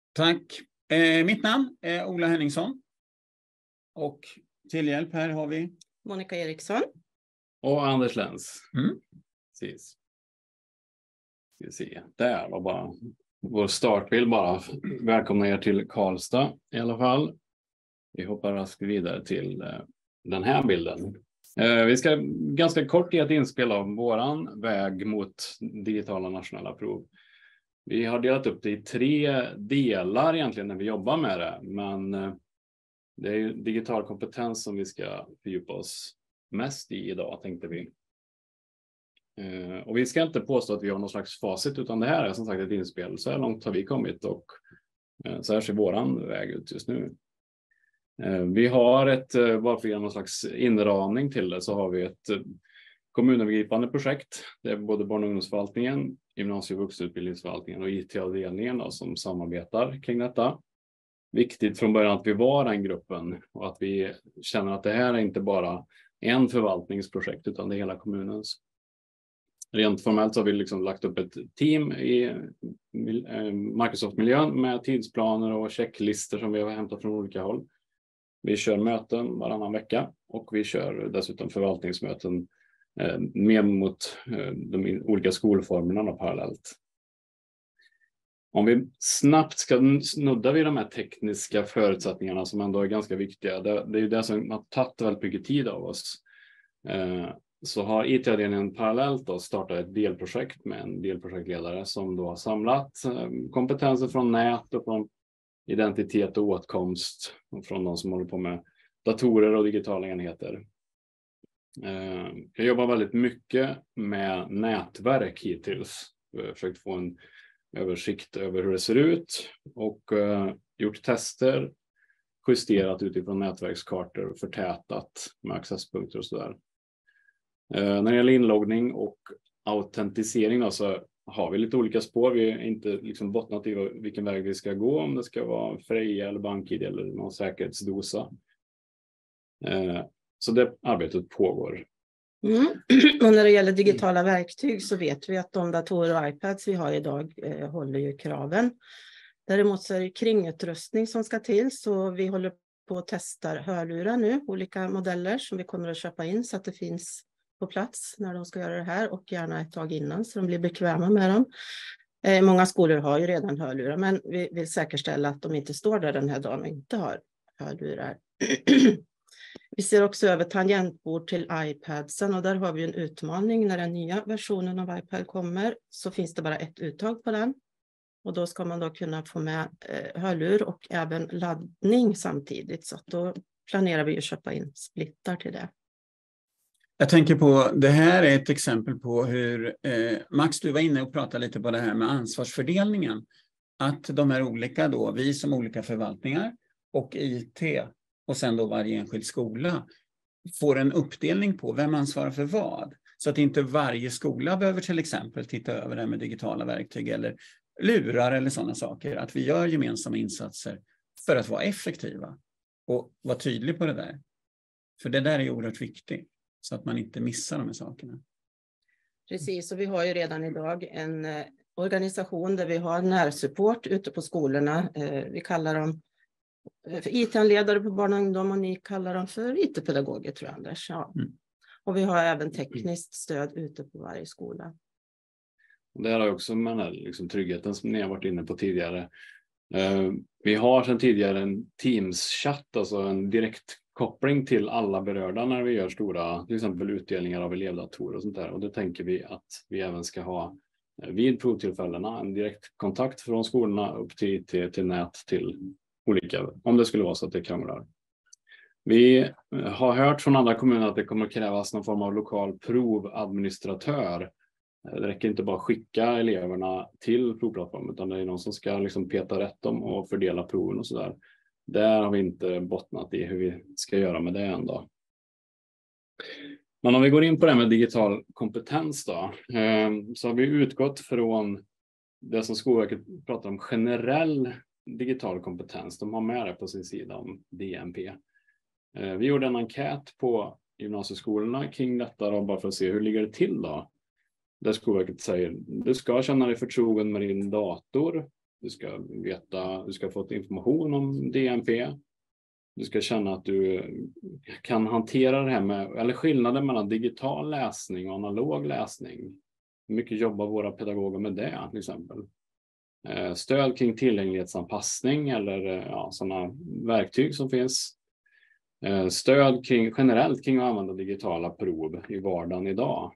Tack. Mitt namn är Ola Henningsson. Och till hjälp här har vi Monica Eriksson. Och Anders Lenz. Precis. Ska vi se. Där var bara vår startbild bara. Välkomna er till Karlstad i alla fall. Vi hoppar raskt vidare till den här bilden. Vi ska ganska kort ge ett inspel av våran väg mot digitala nationella prov. Vi har delat upp det i 3 delar egentligen när vi jobbar med det. Men det är ju digital kompetens som vi ska fördjupa oss mest i idag, tänkte vi. Och vi ska inte påstå att vi har någon slags facit, utan det här är som sagt ett inspel. Så här långt har vi kommit och så här ser våran väg ut just nu. Vi har bara för att ge någon slags inramning till det, så har vi ett kommunövergripande projekt. Det är både barn- och ungdomsförvaltningen, gymnasie- och vuxenutbildningsförvaltningen och IT-avdelningen som samarbetar kring detta. Viktigt från början att vi var den gruppen och att vi känner att det här är inte bara en förvaltningsprojekt utan det är hela kommunens. Rent formellt så har vi liksom lagt upp ett team i Microsoft-miljön med tidsplaner och checklistor som vi har hämtat från olika håll. Vi kör möten varannan vecka och vi kör dessutom förvaltningsmöten med mot de olika skolformerna parallellt. Om vi snabbt ska snudda vid de här tekniska förutsättningarna som ändå är ganska viktiga. Det är ju det som har tagit väldigt mycket tid av oss. Så har IT-avdelningen parallellt då startat ett delprojekt med en delprojektledare som då har samlat kompetenser från nät och från identitet och åtkomst och från de som håller på med datorer och digitala enheter. Jag jobbar väldigt mycket med nätverk hittills. Jag har försökt få en översikt över hur det ser ut och gjort tester, justerat utifrån nätverkskartor, förtätat med accesspunkter och sådär. När det gäller inloggning och autentisering då, så har vi lite olika spår. Vi är inte liksom bottnat i vilken väg vi ska gå, om det ska vara Freja eller BankID eller någon säkerhetsdosa. Så det arbetet pågår. Och när det gäller digitala verktyg så vet vi att de datorer och iPads vi har idag håller ju kraven. Däremot så är det kringutrustning som ska till, så vi håller på att testa hörlurar nu, olika modeller som vi kommer att köpa in så att det finns på plats när de ska göra det här och gärna ett tag innan så de blir bekväma med dem. Många skolor har ju redan hörlurar, men vi vill säkerställa att de inte står där den här dagen och inte har hörlurar. Vi ser också över tangentbord till iPadsen och där har vi en utmaning. När den nya versionen av iPad kommer så finns det bara ett uttag på den. Och då ska man då kunna få med hörlur och även laddning samtidigt. Så då planerar vi att köpa in splittar till det. Jag tänker på, det här är ett exempel på hur, Max, du var inne och pratade lite på det här med ansvarsfördelningen. Att de är olika då, vi som olika förvaltningar och IT och sen då varje enskild skola får en uppdelning på vem ansvarar för vad. Så att inte varje skola behöver till exempel titta över det med digitala verktyg eller lurar eller sådana saker. Att vi gör gemensamma insatser för att vara effektiva och vara tydlig på det där. För det där är oerhört viktigt. Så att man inte missar de här sakerna. Precis, och vi har ju redan idag en organisation där vi har närsupport ute på skolorna. Vi kallar dem för IT-anledare på barn och ungdom och ni kallar dem för IT-pedagoger, tror jag, Anders. Ja. Och vi har även tekniskt stöd ute på varje skola. Det här har också med den här liksom tryggheten som ni har varit inne på tidigare. Vi har sedan tidigare en Teams-chatt, alltså en direkt koppling till alla berörda när vi gör stora, till exempel utdelningar av elevdatorer och sånt där. Och det tänker vi att vi även ska ha vid provtillfällena en direkt kontakt från skolorna upp till nät till olika, om det skulle vara så att det krånglar. Vi har hört från andra kommuner att det kommer att krävas någon form av lokal provadministratör. Det räcker inte bara skicka eleverna till provplattformen utan det är någon som ska liksom peta rätt dem och fördela proven och sådär. Där har vi inte bottnat i hur vi ska göra med det ändå. Men om vi går in på det med digital kompetens då, så har vi utgått från det som Skolverket pratar om generell digital kompetens. De har med det på sin sida om DMP. Vi gjorde en enkät på gymnasieskolorna kring detta då, bara för att se hur ligger det till då. Där Skolverket säger du ska känna dig förtrogen med din dator. Du ska veta, du ska få information om DNP. Du ska känna att du kan hantera det här med, eller skillnaden mellan digital läsning och analog läsning. Hur mycket jobbar våra pedagoger med det till exempel? Stöd kring tillgänglighetsanpassning eller sådana verktyg som finns. Stöd generellt kring att använda digitala prov i vardagen idag.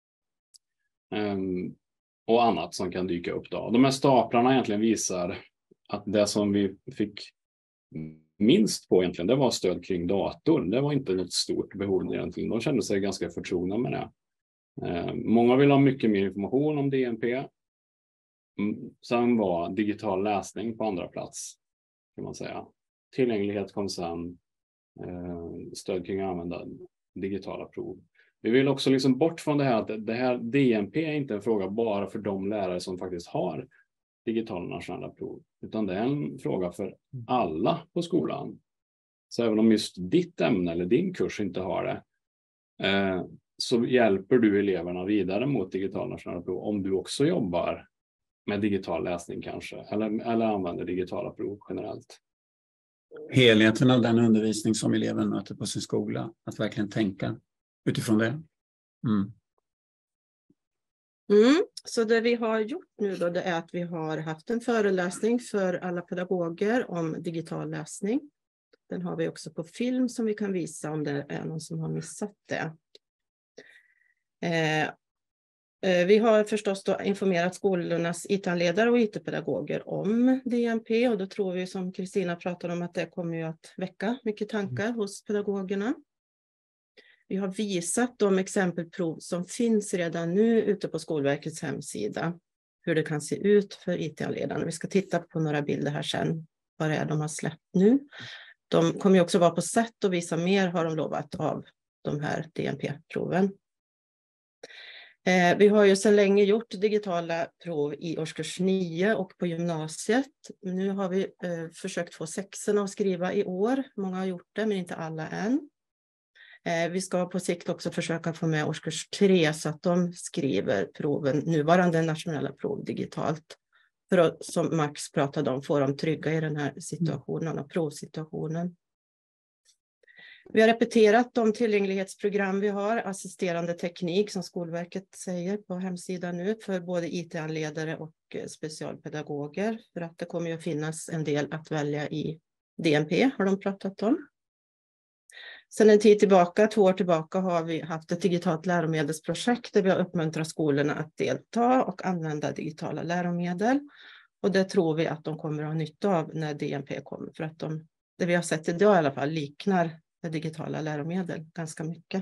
Och annat som kan dyka upp då. De här staplarna egentligen visar att det som vi fick minst på egentligen, det var stöd kring dator. Det var inte något stort behov egentligen. De kände sig ganska förtrogna med det. Många vill ha mycket mer information om DNP. Sen var digital läsning på andra plats, kan man säga. Tillgänglighet kom sen. Stöd kring att använda digitala prov. Vi vill också liksom bort från det här att det här DNP är inte en fråga bara för de lärare som faktiskt har digitala nationella prov, utan det är en fråga för alla på skolan. Så även om just ditt ämne eller din kurs inte har det, så hjälper du eleverna vidare mot digitala nationella prov om du också jobbar med digital läsning kanske, eller använder digitala prov generellt. Helheten av den undervisning som eleven möter på sin skola, att verkligen tänka utifrån det. Så det vi har gjort nu då, det är att vi har haft en föreläsning för alla pedagoger om digital läsning. Den har vi också på film som vi kan visa om det är någon som har missat det. Vi har förstås då informerat skolornas IT-handledare och IT-pedagoger om DNP, och då tror vi, som Kristina pratade om, att det kommer ju att väcka mycket tankar hos pedagogerna. Vi har visat de exempelprov som finns redan nu ute på Skolverkets hemsida, hur det kan se ut för IT-handledarna. Vi ska titta på några bilder här sen, vad det är de har släppt nu. De kommer ju också vara på sätt och visa mer, har de lovat, av de här DNP-proven. Vi har ju sedan länge gjort digitala prov i årskurs 9 och på gymnasiet. Nu har vi försökt få 6:orna att skriva i år. Många har gjort det, men inte alla än. Vi ska på sikt också försöka få med årskurs 3 så att de skriver proven, nuvarande nationella prov, digitalt. För att, som Max pratade om, få dem trygga i den här situationen och provsituationen. Vi har repeterat de tillgänglighetsprogram vi har, assisterande teknik som Skolverket säger på hemsidan nu, för både IT-handledare och specialpedagoger. För att det kommer ju att finnas en del att välja i DNP, har de pratat om. Sedan en tid tillbaka, 2 år tillbaka, har vi haft ett digitalt läromedelsprojekt där vi har uppmuntrat skolorna att delta och använda digitala läromedel. Och det tror vi att de kommer att ha nytta av när DNP kommer, för att det vi har sett idag i alla fall liknar digitala läromedel ganska mycket.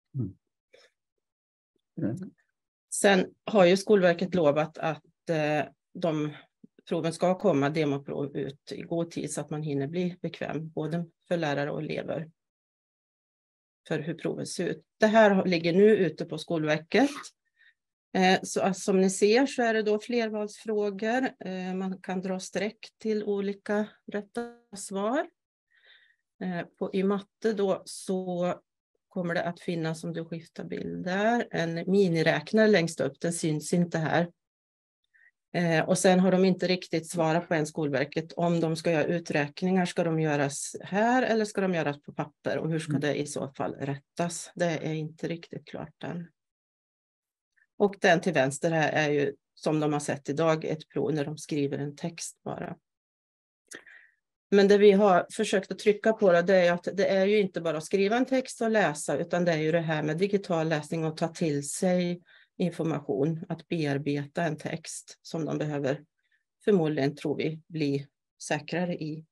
Sen har ju Skolverket lovat att de proven ska komma, demoprov, ut i god tid så att man hinner bli bekväm, både för lärare och elever, för hur proven ser ut. Det här ligger nu ute på Skolverket. Så som ni ser så är det då flervalsfrågor. Man kan dra streck till olika rätta svar. I matte då så kommer det att finnas, om du skiftar bild där, en miniräknare längst upp. Den syns inte här. Och sen har de inte riktigt svarat på Skolverket om de ska göra uträkningar. Ska de göras här eller ska de göras på papper? Och hur ska det i så fall rättas? Det är inte riktigt klart än. Och den till vänster här är ju, som de har sett idag, ett prov när de skriver en text bara. Men det vi har försökt att trycka på det är att det är ju inte bara att skriva en text och läsa, utan det är ju det här med digital läsning och ta till sig information, att bearbeta en text som de behöver, förmodligen tror vi, bli säkrare i.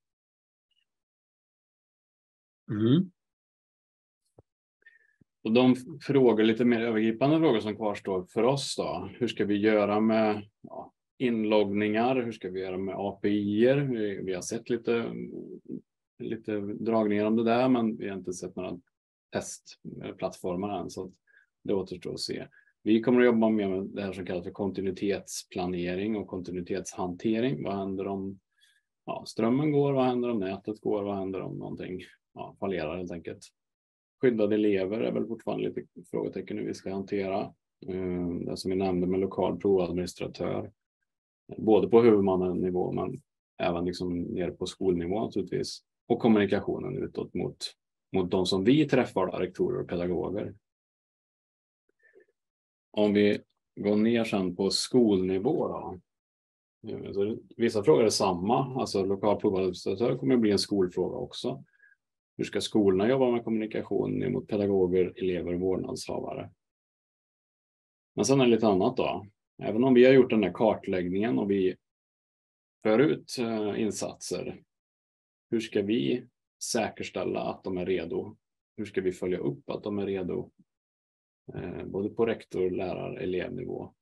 Och de frågor, lite mer övergripande frågor som kvarstår för oss då. Hur ska vi göra med inloggningar? Hur ska vi göra med API-er? Vi har sett lite dragningar om det där, men vi har inte sett några testplattformar än, så det återstår att se. Vi kommer att jobba mer med det här som kallas för kontinuitetsplanering och kontinuitetshantering. Vad händer om strömmen går? Vad händer om nätet går? Vad händer om någonting fallerar helt enkelt? Skyddade elever är väl fortfarande lite frågetecken hur vi ska hantera. Det som vi nämnde med lokal provadministratör. Både på huvudmannanivå men även liksom ner på skolnivå naturligtvis. Och kommunikationen utåt mot de som vi träffar, då, rektorer och pedagoger. Om vi går ner sen på skolnivå då. Så vissa frågor är samma. Alltså lokal provadministratör kommer att bli en skolfråga också. Hur ska skolorna jobba med kommunikation mot pedagoger, elever och vårdnadshavare? Men sen är det lite annat då. Även om vi har gjort den här kartläggningen och vi för ut insatser. Hur ska vi säkerställa att de är redo? Hur ska vi följa upp att de är redo? Både på rektor, lärar, elevnivå.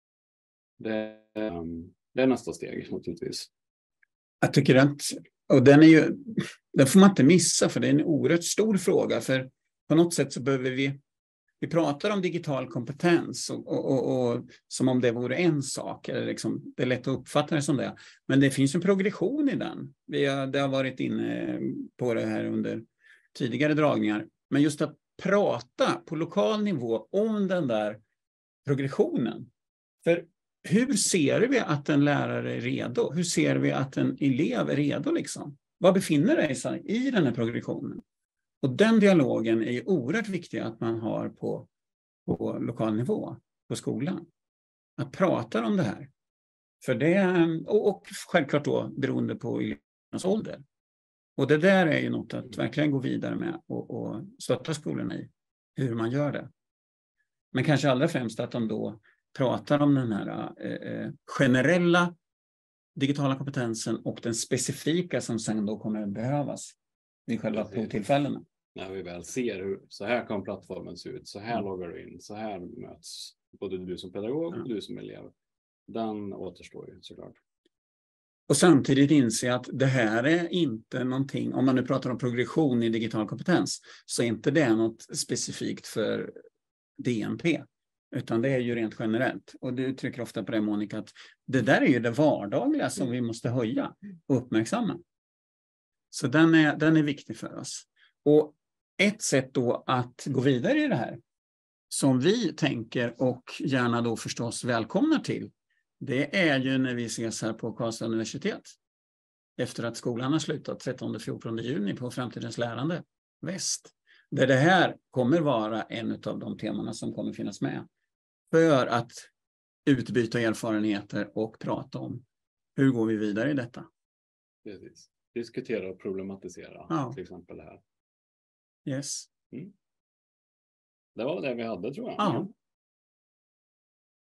Det är nästa steg naturligtvis. Jag tycker att, och den får man inte missa för det är en oerhört stor fråga. För på något sätt så behöver vi pratar om digital kompetens och som om det vore en sak. Eller liksom, det är lätt att uppfatta det som det. Men det finns en progression i den. Det har varit inne på det här under tidigare dragningar. Men just att prata på lokal nivå om den där progressionen. För hur ser vi att en lärare är redo? Hur ser vi att en elev är redo liksom? Vad befinner det sig i den här progressionen? Och den dialogen är oerhört viktig att man har på lokal nivå, på skolan. Att prata om det här. För det, och självklart då beroende på elevernas ålder. Och det där är ju något att verkligen gå vidare med och stötta skolorna i hur man gör det. Men kanske allra främst att de då pratar om den här generella digitala kompetensen och den specifika som sen då kommer att behövas vid själva provtillfällena. När vi väl ser hur så här kan plattformen se ut, så här loggar du in, så här möts både du som pedagog och du som elev. Den återstår ju såklart. Och samtidigt inse att det här är inte någonting, om man nu pratar om progression i digital kompetens, så är inte det något specifikt för DNP. Utan det är ju rent generellt. Och du trycker ofta på det, Monica, att det där är ju det vardagliga som vi måste höja och uppmärksamma. Så den är viktig för oss. Och ett sätt då att gå vidare i det här, som vi tänker och gärna då förstås välkomnar till, det är ju när vi ses här på Karlstad universitet. Efter att skolan har slutat 13-14 juni på Framtidens lärande väst. Där det här kommer vara en av de temana som kommer finnas med. För att utbyta erfarenheter och prata om hur går vi vidare i detta. Precis. Diskutera och problematisera till exempel här. Yes. Det var det vi hade tror jag. Ja.